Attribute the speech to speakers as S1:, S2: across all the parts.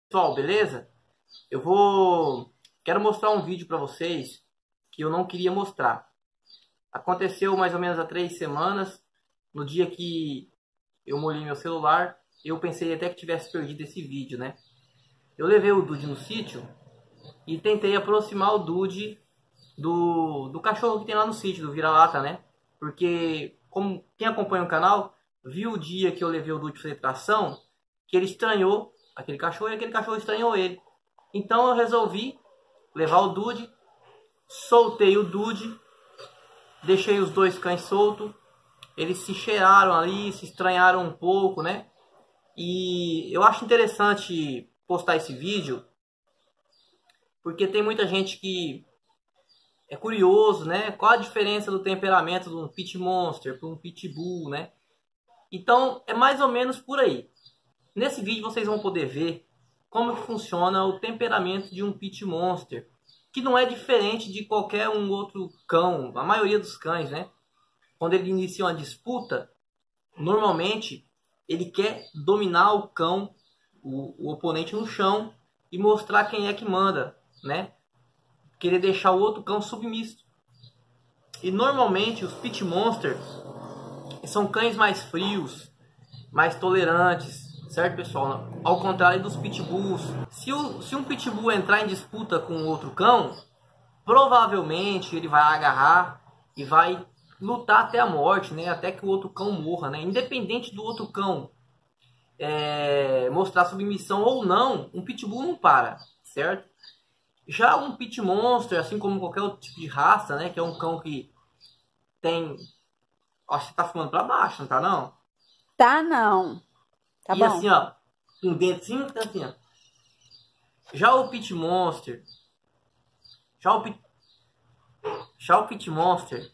S1: Pessoal, beleza? Quero mostrar um vídeo para vocês que eu não queria mostrar. Aconteceu mais ou menos há 3 semanas, no dia que eu molhei meu celular. Eu pensei até que tivesse perdido esse vídeo, né? Eu levei o Dude no sítio e tentei aproximar o Dude do cachorro que tem lá no sítio, do vira-lata, né? Porque, como quem acompanha o canal, viu o dia que eu levei o Dude fazer tração, que ele estranhou aquele cachorro e aquele cachorro estranhou ele. Então eu resolvi levar o Dude, soltei o Dude, deixei os dois cães soltos. Eles se cheiraram ali, se estranharam um pouco, né? E eu acho interessante postar esse vídeo, porque tem muita gente que é curioso, né? Qual a diferença do temperamento de um Pit Monster para um Pitbull, né? Então é mais ou menos por aí. Nesse vídeo vocês vão poder ver como funciona o temperamento de um Pit Monster, que não é diferente de qualquer um outro cão, a maioria dos cães, né? Quando ele inicia uma disputa, normalmente ele quer dominar o cão, o oponente no chão e mostrar quem é que manda, né? Querer deixar o outro cão submisso. E normalmente os Pit Monsters são cães mais frios, mais tolerantes, certo, pessoal? Ao contrário dos Pitbulls. Se um Pitbull entrar em disputa com outro cão, provavelmente ele vai agarrar e vai lutar até a morte, né? Até que o outro cão morra, né? Independente do outro cão mostrar submissão ou não, um Pitbull não para, certo? Já um Pit Monster, assim como qualquer outro tipo de raça, né? Que é um cão que tem... Acho que tá fumando pra baixo, não tá não?
S2: Tá não. Tá
S1: e
S2: bom.
S1: assim, ó, um dentinho tá assim, ó. Já o Pit Monster, já o Pit Monster,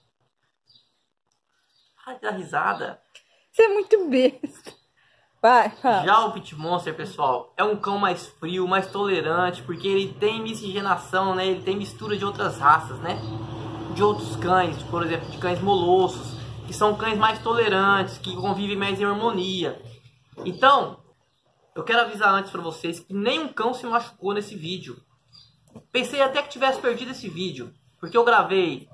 S1: ai, dá risada.
S2: Você é muito besta. Vai, fala.
S1: Já o Pit Monster, pessoal, é um cão mais frio, mais tolerante, porque ele tem miscigenação, né? Ele tem mistura de outras raças, né? De outros cães, por exemplo, de cães molossos, que são cães mais tolerantes, que convivem mais em harmonia. Então, eu quero avisar antes para vocês que nenhum cão se machucou nesse vídeo. Pensei até que tivesse perdido esse vídeo, porque eu gravei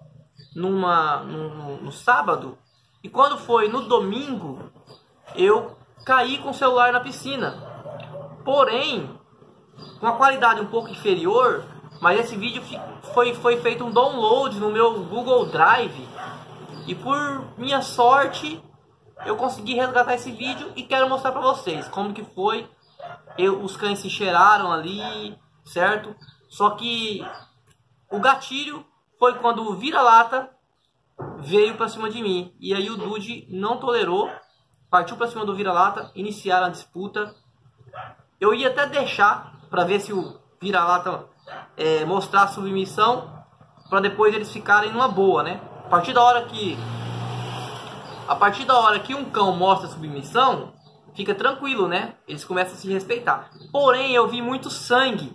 S1: no sábado, e quando foi no domingo, eu caí com o celular na piscina. Porém, com uma qualidade um pouco inferior, mas esse vídeo foi feito um download no meu Google Drive, e por minha sorte, eu consegui resgatar esse vídeo e quero mostrar para vocês como que foi. Os cães se cheiraram ali, certo? Só que o gatilho foi quando o vira-lata veio para cima de mim. E aí o Dude não tolerou, partiu para cima do vira-lata, iniciaram a disputa. Eu ia até deixar para ver se o vira-lata mostrar a submissão, para depois eles ficarem numa boa, né? A partir da hora que um cão mostra submissão, fica tranquilo, né? Eles começam a se respeitar. Porém, eu vi muito sangue,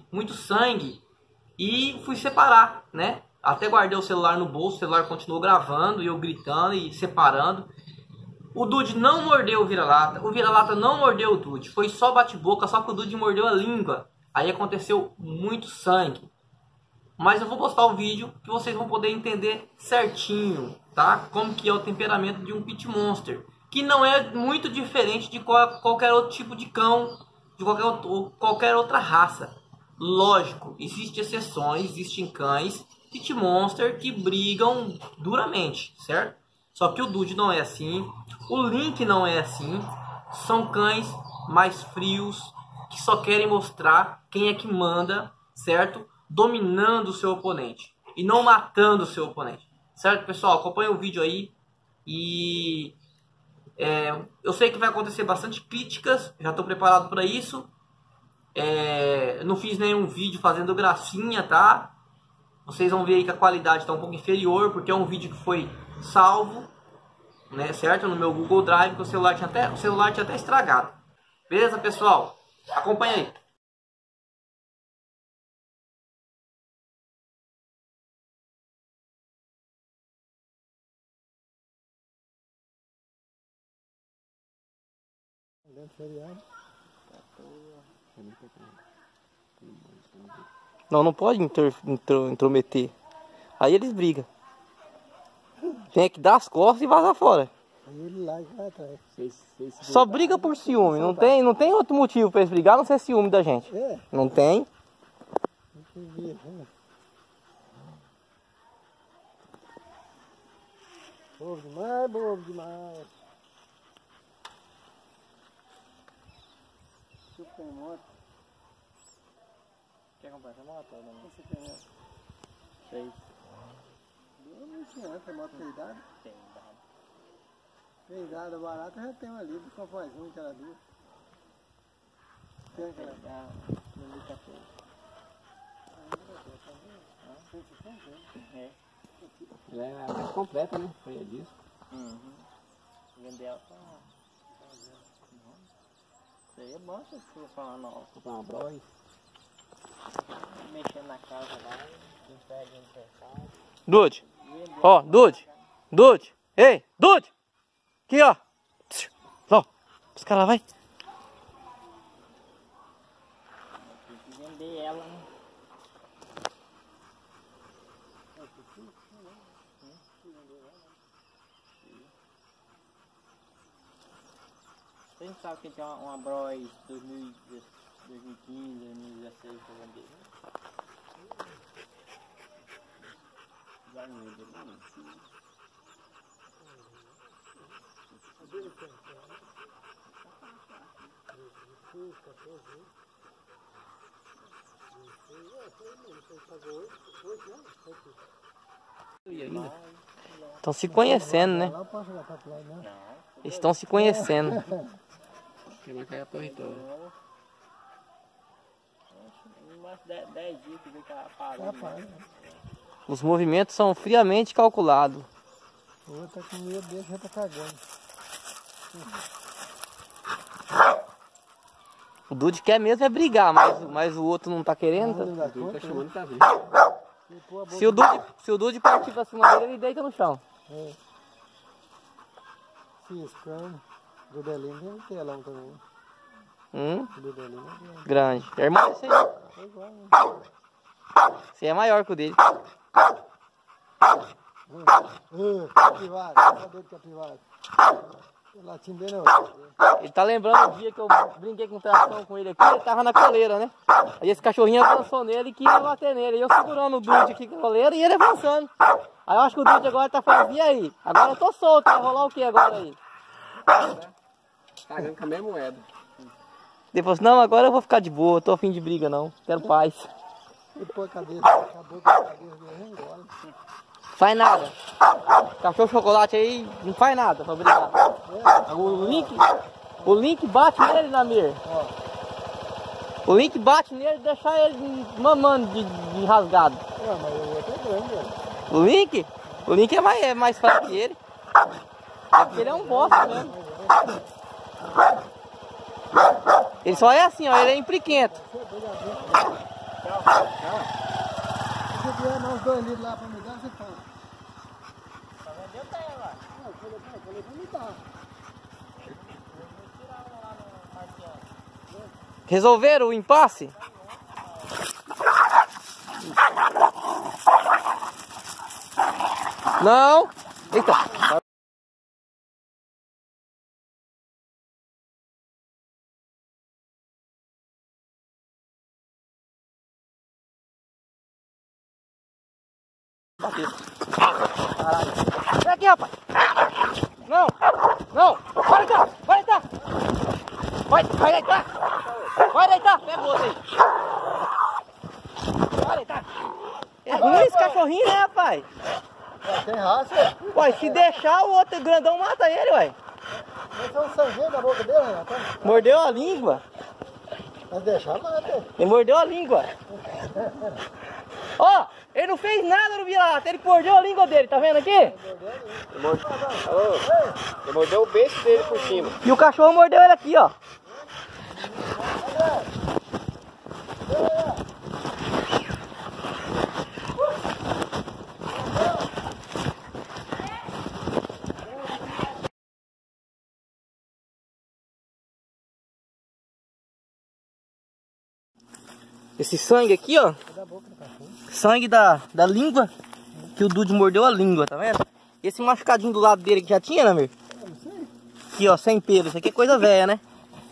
S1: e fui separar, né? Até guardei o celular no bolso, o celular continuou gravando e eu gritando e separando. O Dude não mordeu o vira-lata não mordeu o Dude, foi só bate-boca, só que o Dude mordeu a língua. Aí aconteceu muito sangue. Mas eu vou postar o vídeo que vocês vão poder entender certinho, tá? Como que é o temperamento de um Pit Monster, que não é muito diferente de qualquer outro tipo de cão, de qualquer outra raça. Lógico, existem exceções, existem cães Pit Monster que brigam duramente, certo? Só que o Dude não é assim, o Link não é assim. São cães mais frios, que só querem mostrar quem é que manda, certo? Dominando o seu oponente e não matando o seu oponente, certo, pessoal? Acompanha o vídeo aí. E eu sei que vai acontecer bastante críticas, já estou preparado para isso. Não fiz nenhum vídeo fazendo gracinha, tá? Vocês vão ver aí que a qualidade está um pouco inferior, porque é um vídeo que foi salvo, né, certo? No meu Google Drive, que o celular tinha até estragado. Beleza, pessoal? Acompanha aí. Não, não pode intrometer. Aí eles brigam. Tem que dar as costas e vazar fora.
S3: Aí ele lá e vai atrás.
S1: Só briga por ciúme. Não tem outro motivo pra eles brigar, a não ser ciúme da gente.
S3: É.
S1: Não tem.
S3: Bobo demais, bobo demais. Super moto.
S1: Quer comprar essa moto?
S3: Você tem moto?
S1: 6.
S3: Eu não tinha essa moto peidada.
S1: Tem.
S3: Peidada barata já tem uma ali, só faz um que era duas. Tem aquela.
S1: É. Ela é mais completa, né? Foi a disco. Vendeu pra... Isso aí é bom se você for falar nova. Comprar uma Bros. Mexendo na casa lá, entrega emprestado. Dude! Ó, Dude! Dude! Ei, Dude! Aqui, ó! Ó, os caras vai. Tem que vender ela, né? Você não sabe que tem uma Bros 2015, 2016 pra vender, né? Já não vende, não. Estão se conhecendo, né? Eles estão se conhecendo. Vai cair a torre toda. Umas 10 dias que vem que ela parou. Os movimentos são friamente calculados.
S3: O outro tá com medo dele, já tá cagando.
S1: O Dude quer mesmo é brigar, mas o outro não tá querendo.
S3: O Dude tá chamando pra ver.
S1: Se o Dude partir pra cima dele, ele deita no chão.
S3: É. Ciscando. O Dudelinho tem um telão também. O Dudelinho é grande.
S1: Grande. É irmão desse aí.
S3: É igual, né?
S1: Você é maior que o dele.
S3: Capivara, cadê o capivara? O latim dele não.
S1: Ele tá lembrando o dia que eu brinquei com tração com ele aqui, ele tava na coleira, né? Aí esse cachorrinho avançou nele e queria bater nele. E eu segurando o Dude aqui com a coleira e ele avançando. Aí eu acho que o Dude agora tá falando, e aí? Agora eu tô solto, vai rolar o que agora aí?
S3: Cagando com a mesma moeda.
S1: Ele falou assim, não, agora eu vou ficar de boa, tô afim de briga não, quero paz.
S3: Ele pôs a cabeça, acabou com a cabeça dele, engole.
S1: Faz nada. Cachorro chocolate aí não faz nada pra brigar. O Link bate nele, Namir. O Link bate nele e deixa ele mamando de rasgado.
S3: Mas o outro é grande, velho.
S1: O Link é mais fraco que ele. É porque ele é um bosta mesmo. Ele só é assim, ó, ele é impliquento.
S3: Se vier mais 2 litros lá pra me dar, você fala.
S1: Eu tenho lá.
S3: Não, eu falei pra me dar.
S1: Resolveram o impasse? Não. Eita. Vem aqui, rapaz. Não. Não. Vai deitar. Vai deitar. Vai deitar. Vai deitar. Pega o outro aí. Vai deitar. É ruim esse cachorrinho, né, rapaz?
S3: Tem raça?
S1: Uai, se deixar o outro grandão mata ele, uai.
S3: Mas tem um sanguinho na boca dele, Renato.
S1: Mordeu a língua.
S3: Mas deixar, mata.
S1: Ele mordeu a língua. Ó, ele não fez nada no vira-lata, ele mordeu a língua dele, tá vendo aqui?
S4: Ele mordeu o beiço dele por cima.
S1: E o cachorro mordeu ele aqui, ó. Esse sangue aqui, ó. Sangue da língua. Que o Dude mordeu a língua, tá vendo? Esse machucadinho do lado dele que já tinha, né, meu? Aqui, ó, sem pelo. Isso aqui é coisa velha, né?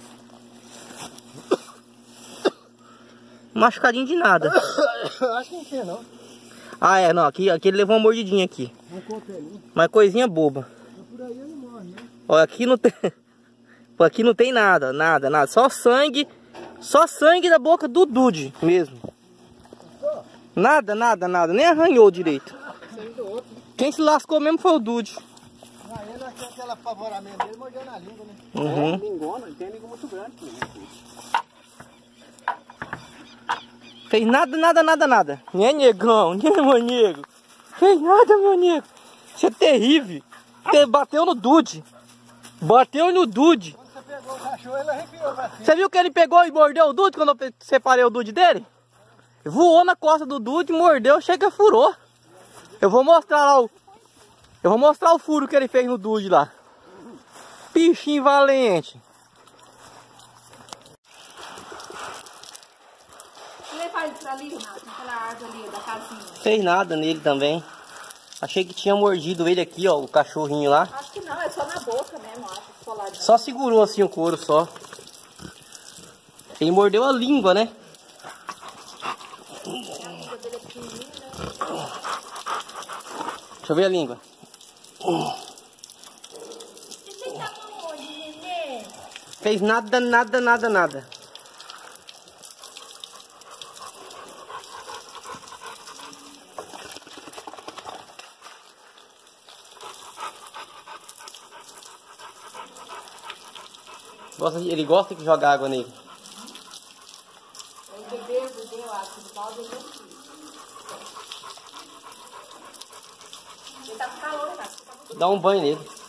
S1: Machucadinho de nada.
S3: Acho que não tinha, não.
S1: Ah, é, não. Aqui ele levou uma mordidinha aqui. Mas coisinha boba.
S3: Por aí ele morre, né?
S1: Ó, aqui não tem... Pô, aqui não tem nada, nada. Só sangue da boca do Dude mesmo. Nada. Nem arranhou direito. Quem se lascou mesmo foi o Dude.
S3: Ele achou aquele apavoramento dele, mordeu na língua, né?
S1: Uhum.
S4: Lingona, ele tem língua muito grande.
S1: Fez nada. Nem negão, nem meu nego. Fez nada, meu nego. Isso é terrível. Você bateu no Dude. Bateu no Dude.
S3: Quando você pegou o cachorro, ele arrepiou pra cima.
S1: Você viu que ele pegou e mordeu o Dude quando eu separei o Dude dele? Voou na costa do Dude, mordeu, chega e furou. Eu vou mostrar lá o furo que ele fez no Dude lá. Bichinho valente.
S2: Você faz isso ali, Renato, naquela árvore ali da casinha.
S1: Fez nada nele também. Achei que tinha mordido ele aqui, ó, o cachorrinho lá.
S2: Acho que não, é só na boca mesmo, acho. Coladinho.
S1: Só segurou assim o couro só. Ele mordeu a língua, né? Deixa eu ver a língua. Fez nada. Ele gosta de jogar água nele.
S2: Ele bebeu, acho. Ele tá com calor, né?
S1: Dá um banho nele.